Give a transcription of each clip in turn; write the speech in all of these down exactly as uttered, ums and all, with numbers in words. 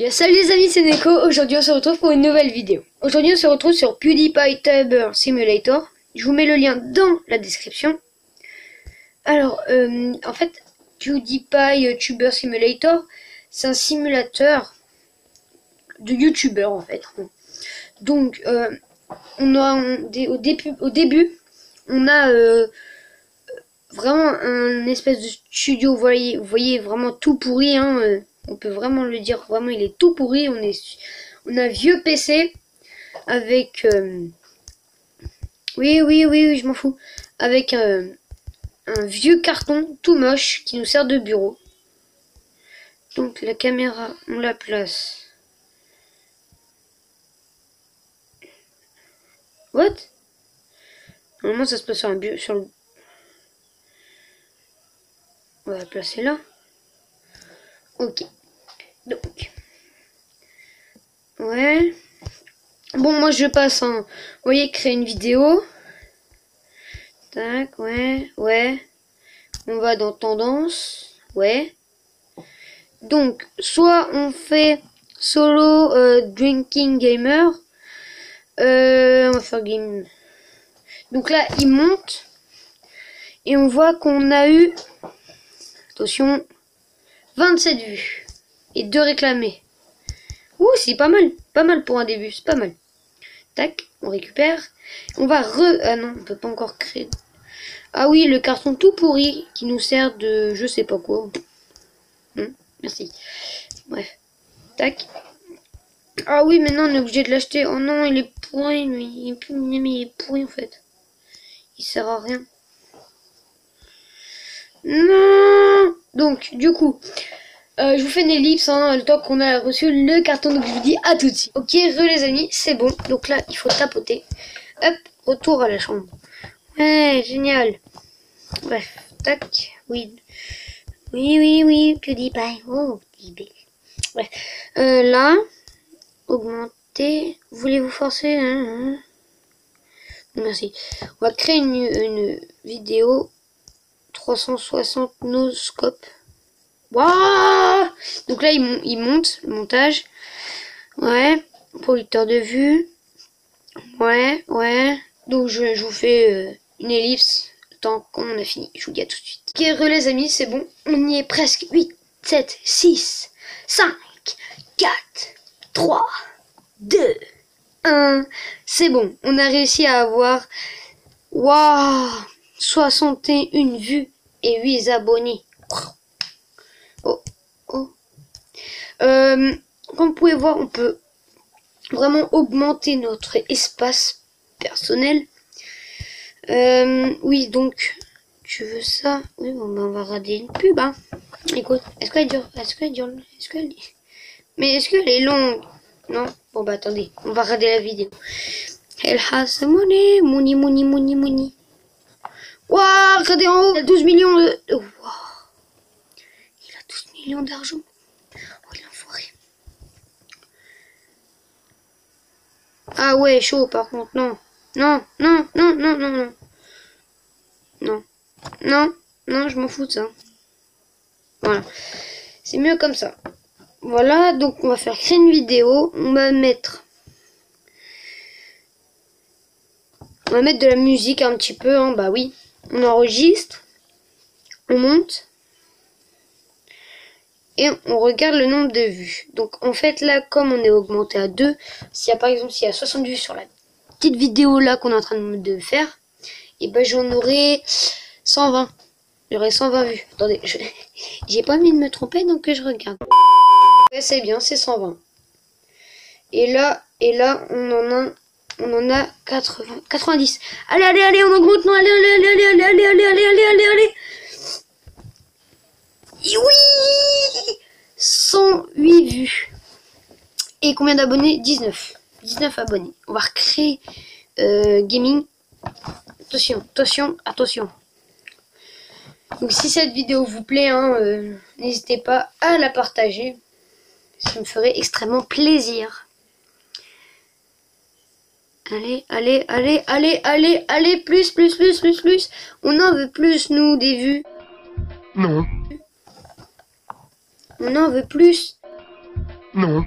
Et salut les amis, c'est Neko. Aujourd'hui on se retrouve pour une nouvelle vidéo. Aujourd'hui on se retrouve sur PewDiePie Tuber Simulator. Je vous mets le lien dans la description. Alors, euh, en fait, PewDiePie Tuber Simulator, c'est un simulateur de YouTuber en fait. Donc, euh, on a on, des, au, début, au début, on a euh, vraiment un espèce de studio. Vous voyez, vous voyez vraiment tout pourri. Hein, euh, on peut vraiment le dire. Vraiment, il est tout pourri. On est, on a un vieux P C avec. Euh, oui, oui, oui, oui, je m'en fous. Avec euh, un vieux carton tout moche qui nous sert de bureau. Donc la caméra, on la place. What? Normalement ça se passe sur un bureau, sur le... On va la placer là. Ok. Donc. Ouais. Bon, moi je passe en... Vous voyez, créer une vidéo. Tac, ouais, ouais. On va dans tendance. Ouais. Donc, soit on fait solo euh, drinking gamer. Euh, on va faire game. Donc là, il monte. Et on voit qu'on a eu... Attention. vingt-sept vues. Et deux réclamés. Ouh, c'est pas mal. Pas mal pour un début. C'est pas mal. Tac, on récupère. On va re... Ah non, on peut pas encore créer... Ah oui, le carton tout pourri qui nous sert de... Je sais pas quoi. Hum, merci. Bref. Tac. Ah oui, maintenant on est obligé de l'acheter. Oh non, il est pourri, lui. Il est plus... Mais il est pourri en fait. Il sert à rien. Non. Donc, du coup... Euh, je vous fais une ellipse, hein, le temps qu'on a reçu le carton, donc je vous dis à tout de suite. Ok, re les amis, c'est bon. Donc là, il faut tapoter. Hop, retour à la chambre. Ouais, génial. Bref, tac, oui. Oui, oui, oui, PewDiePie. Oh, PewDiePie. Bref, euh, là, augmenter. Voulez-vous forcer hein, hein. Merci. On va créer une, une vidéo trois cent soixante no scope. Waouh! Donc là, il, il monte, le montage. Ouais. Producteur de vue. Ouais, ouais. Donc je, je vous fais euh, une ellipse. Le temps qu'on a fini. Je vous dis à tout de suite. Ok, re les amis, c'est bon. On y est presque. huit, sept, six, cinq, quatre, trois, deux, un. C'est bon. On a réussi à avoir... Waouh! soixante et une vues et huit abonnés. Oh, oh. Euh, comme vous pouvez voir, on peut vraiment augmenter notre espace personnel. Euh, oui, donc, tu veux ça? Oui, bon, ben, on va regarder une pub, hein. Écoute, est-ce qu'elle dure? Est-ce qu'elle dure? Est-ce qu'elle... Mais est-ce qu'elle est longue? Non? Bon, bah, attendez, on va regarder la vidéo. Elle has money, money, money, money, money. Waouh, regardez en haut, il a douze millions de... Wow. douze millions d'argent. Oh, l'enfoiré. Ah ouais, chaud par contre. Non. Non, non, non, non, non, non. Non. Non, non, je m'en fous de ça. Voilà. C'est mieux comme ça. Voilà, donc on va faire créer une vidéo. On va mettre... On va mettre de la musique un petit peu. Hein. Bah oui. On enregistre. On monte. Et on regarde le nombre de vues. Donc en fait là, comme on est augmenté à deux, s'il y a par exemple s'il y a soixante vues sur la petite vidéo là qu'on est en train de faire, et ben j'en aurai cent vingt. J'aurai cent vingt vues. Attendez, je... j'ai pas envie de me tromper donc je regarde. Ouais, c'est bien, c'est cent vingt. Et là, et là on en a on en a quatre-vingts, quatre-vingt-dix. Allez, allez, allez, on augmente, non, allez, allez, allez, allez, allez, allez, allez, allez, allez, allez. Oui, cent huit vues. Et combien d'abonnés? dix-neuf. dix-neuf abonnés. On va recréer euh, gaming. Attention, attention, attention. Donc si cette vidéo vous plaît, hein, euh, n'hésitez pas à la partager. Ça me ferait extrêmement plaisir. Allez, allez, allez, allez, allez, allez, plus, plus, plus, plus, plus. On en veut plus, nous, des vues. Non. On en veut plus. Non.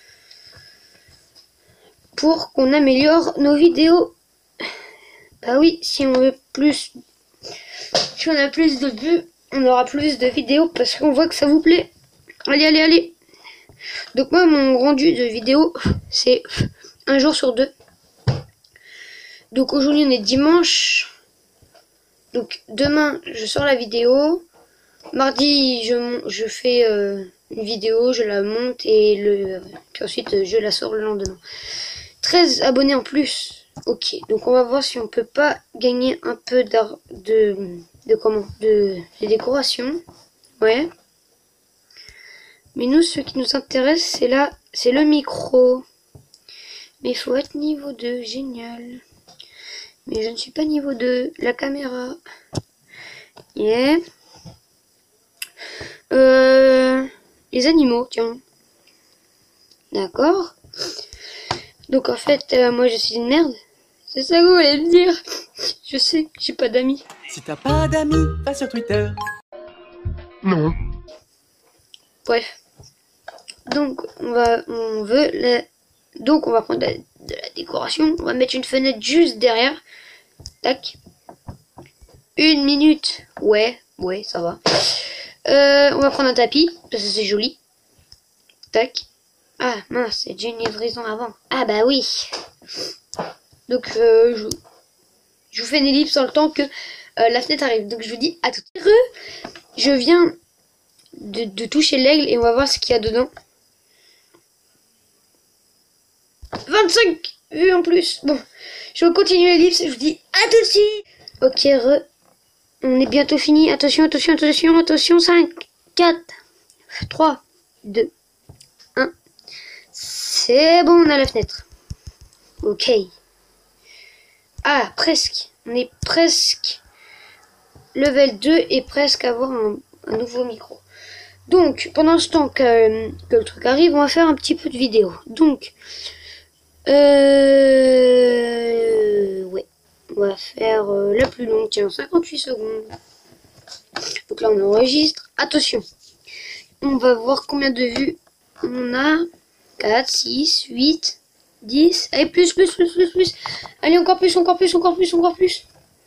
Pour qu'on améliore nos vidéos. Bah oui, si on veut plus, si on a plus de vues, on aura plus de vidéos parce qu'on voit que ça vous plaît. Allez, allez, allez. Donc moi, mon rendu de vidéo, c'est un jour sur deux. Donc aujourd'hui, on est dimanche. Donc demain, je sors la vidéo. Mardi, je, je fais euh, une vidéo, je la monte et le, puis ensuite, je la sors le lendemain. treize abonnés en plus. Ok, donc on va voir si on peut pas gagner un peu d'art de, de comment de, de décoration. Ouais. Mais nous, ce qui nous intéresse, c'est là, c'est le micro. Mais il faut être niveau deux, génial. Mais je ne suis pas niveau deux. La caméra. Yeah. Euh, les animaux, tiens. D'accord. Donc en fait, euh, moi je suis une merde. C'est ça que vous voulez me dire. Je sais que j'ai pas d'amis. Si t'as pas d'amis, va sur Twitter. Non. Bref. Donc on va, on veut la... Donc on va prendre de la, de la décoration. On va mettre une fenêtre juste derrière. Tac. Une minute. Ouais, ouais, ça va. Euh, on va prendre un tapis parce que c'est joli. Tac. Ah mince, c'est déjà une livraison avant. Ah bah oui. Donc euh, je, je vous fais une ellipse dans le temps que euh, la fenêtre arrive. Donc je vous dis à tout de suite. Je viens de, de toucher l'aigle et on va voir ce qu'il y a dedans. vingt-cinq vues en plus. Bon, je vais continuer l'ellipse et je vous dis à tout de suite. Ok, re. On est bientôt fini. Attention, attention, attention, attention. cinq, quatre, trois, deux, un. C'est bon, on a la fenêtre. Ok. Ah, presque. On est presque level deux et presque avoir un, un nouveau micro. Donc, pendant ce temps que, que le truc arrive, on va faire un petit peu de vidéo. Donc, euh, ouais. On va faire euh, la plus longue, tiens, cinquante-huit secondes. Donc là, on enregistre. Attention. On va voir combien de vues on a. quatre, six, huit, dix. Allez, plus, plus, plus, plus, plus. Allez, encore plus, encore plus, encore plus, encore plus.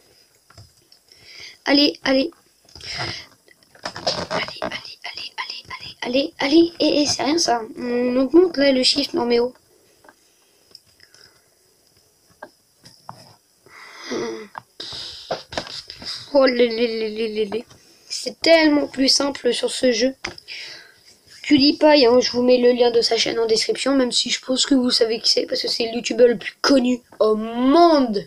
Allez, allez. Allez, allez, allez, allez, allez, allez, allez. Et, et c'est rien ça. On augmente là le chiffre, non mais oh. Oh les, les, les, les, les, les. C'est tellement plus simple sur ce jeu. PewDiePie, hein, je vous mets le lien de sa chaîne en description, même si je pense que vous savez qui c'est, parce que c'est le youtubeur le plus connu au monde.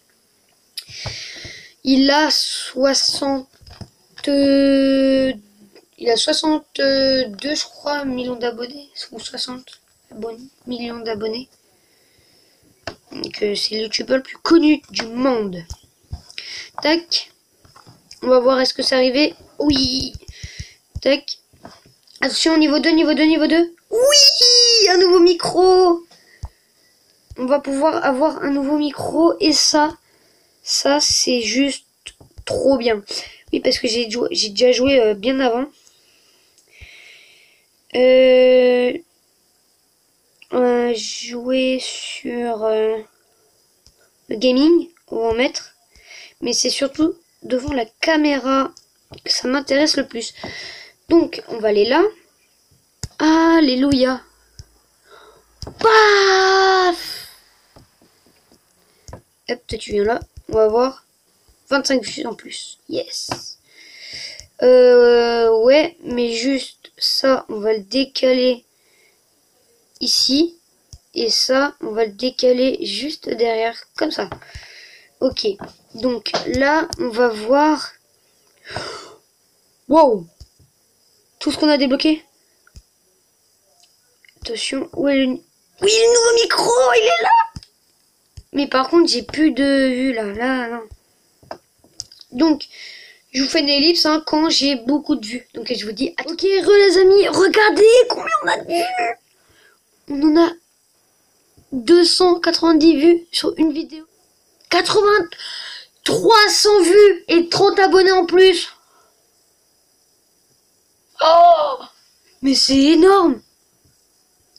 Il a soixante... Il a soixante-deux, je crois, millions d'abonnés, ou soixante millions d'abonnés. Donc c'est le youtubeur le plus connu du monde. Tac. On va voir est-ce que c'est arrivé. Oui. Tac. Attention, niveau deux, niveau deux, niveau deux. Oui, un nouveau micro. On va pouvoir avoir un nouveau micro. Et ça, ça c'est juste trop bien. Oui, parce que j'ai j'ai déjà joué euh, bien avant. Euh, euh, jouer sur euh, le gaming, on va en mettre. Mais c'est surtout devant la caméra que ça m'intéresse le plus. Donc, on va aller là. Alléluia. Paf. Hop, toi tu viens là. On va voir. vingt-cinq vues en plus. Yes. Euh, ouais, mais juste ça, on va le décaler ici. Et ça, on va le décaler juste derrière. Comme ça. Ok. Donc là, on va voir... Wow. Tout ce qu'on a débloqué. Attention, où est le... Oui, le nouveau micro, il est là. Mais par contre, j'ai plus de vues là, là, là. Donc, je vous fais une ellipse hein, quand j'ai beaucoup de vues. Donc, je vous dis... Ok, re les amis, regardez combien on a de vues. On en a deux cent quatre-vingt-dix vues sur une vidéo. quatre-vingts... trois cents vues et trente abonnés en plus. Oh, mais c'est énorme.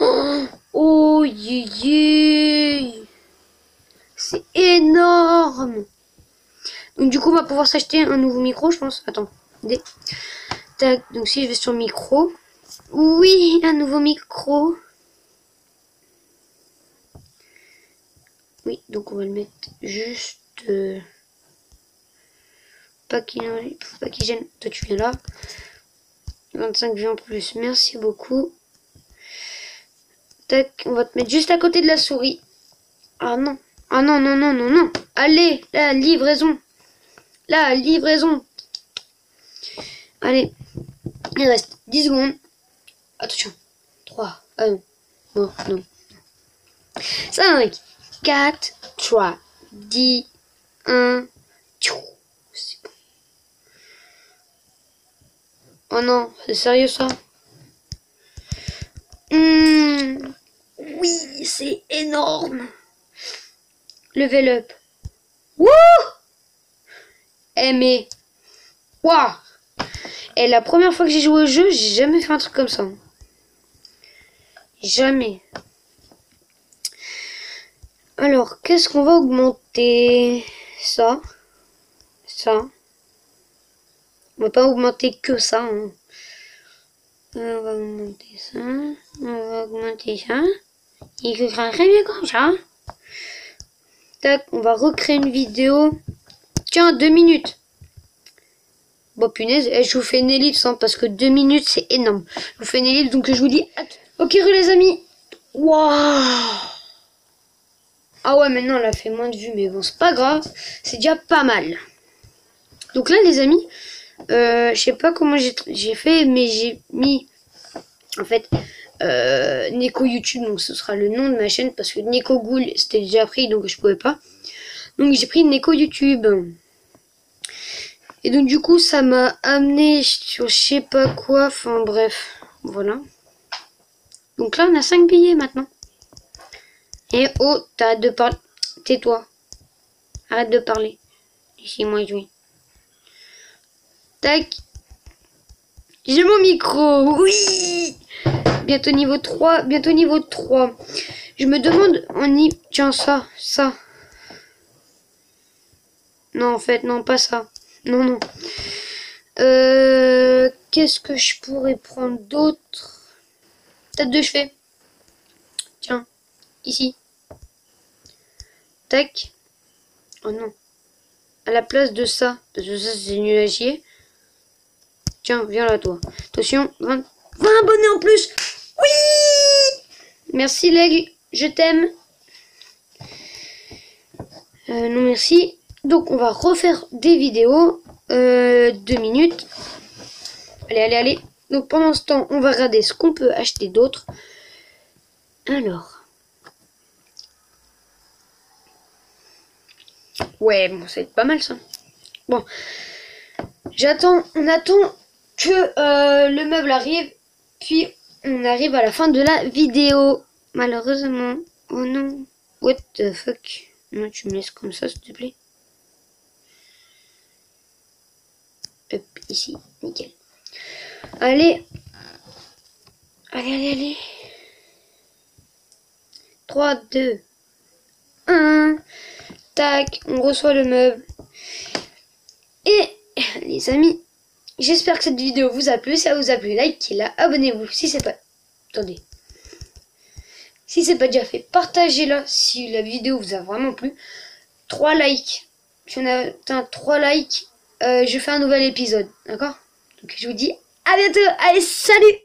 Oh, oh yé, yé. C'est énorme. Donc du coup on va pouvoir s'acheter un nouveau micro je pense. Attends. Des... Tac. Donc si je vais sur micro. Oui, un nouveau micro. Oui, donc on va le mettre juste... Euh... Pas qu'il pas qu'il gêne. Toi tu viens là. vingt-cinq vues en plus. Merci beaucoup. Tac, on va te mettre juste à côté de la souris. Ah non. Ah non, non, non, non, non. Allez, la livraison. La livraison. Allez. Il reste dix secondes. Attention. trois. Ah non. Non, non. cinq, quatre, trois, dix, un. C'est bon. Oh non, c'est sérieux ça? Mmh. Oui, c'est énorme. Level up. Wouh! Eh mais... Waouh! Et la première fois que j'ai joué au jeu, j'ai jamais fait un truc comme ça. Jamais. Alors, qu'est-ce qu'on va augmenter? Ça. Ça. On va pas augmenter que ça. Hein. On va augmenter ça. On va augmenter ça. Il sera très bien comme ça. Tac, on va recréer une vidéo. Tiens, deux minutes. Bon, punaise, je vous fais une ellipse, hein, parce que deux minutes, c'est énorme. Je vous fais une ellipse, donc je vous dis... Ok, les amis. Waouh. Ah ouais, maintenant, elle a fait moins de vues, mais bon, c'est pas grave. C'est déjà pas mal. Donc là, les amis, euh, je sais pas comment j'ai fait, mais j'ai mis, en fait, euh, Neko YouTube, donc ce sera le nom de ma chaîne, parce que Neko Ghoul, c'était déjà pris, donc je pouvais pas. Donc j'ai pris Neko YouTube. Et donc du coup, ça m'a amené sur je sais pas quoi, enfin bref, voilà. Donc là, on a cinq billets maintenant. Et oh, t'arrêtes de parler. Tais-toi. Arrête de parler. Laissez-moi jouer. Tac. J'ai mon micro. Oui. Bientôt niveau trois. Bientôt niveau trois. Je me demande, on y... Tiens, ça. Ça. Non, en fait, non, pas ça. Non, non. Euh... Qu'est-ce que je pourrais prendre d'autre? Tête de chevet. Tiens. Ici. Tac. Oh non. À la place de ça. Parce que ça, c'est nul à chier. Tiens, viens là, toi. Attention. vingt, vingt abonnés en plus. Oui. Merci, l'aigle. Je t'aime. Euh, non, merci. Donc, on va refaire des vidéos. Euh, deux minutes. Allez, allez, allez. Donc, pendant ce temps, on va regarder ce qu'on peut acheter d'autre. Alors. Ouais, bon, ça va être pas mal ça. Bon, j'attends, on attend que euh, le meuble arrive, puis on arrive à la fin de la vidéo. Malheureusement, oh non, what the fuck. Non, tu me laisses comme ça, s'il te plaît. Hop, ici, nickel. Allez, allez, allez, allez. trois, deux, un. Tac, on reçoit le meuble. Et les amis, j'espère que cette vidéo vous a plu. Si ça vous a plu, likez-la, abonnez-vous si c'est pas... Attendez. Si c'est pas déjà fait, partagez-la si la vidéo vous a vraiment plu. trois likes. Si on a atteint trois likes, euh, je fais un nouvel épisode. D'accord? Donc je vous dis à bientôt. Allez, salut!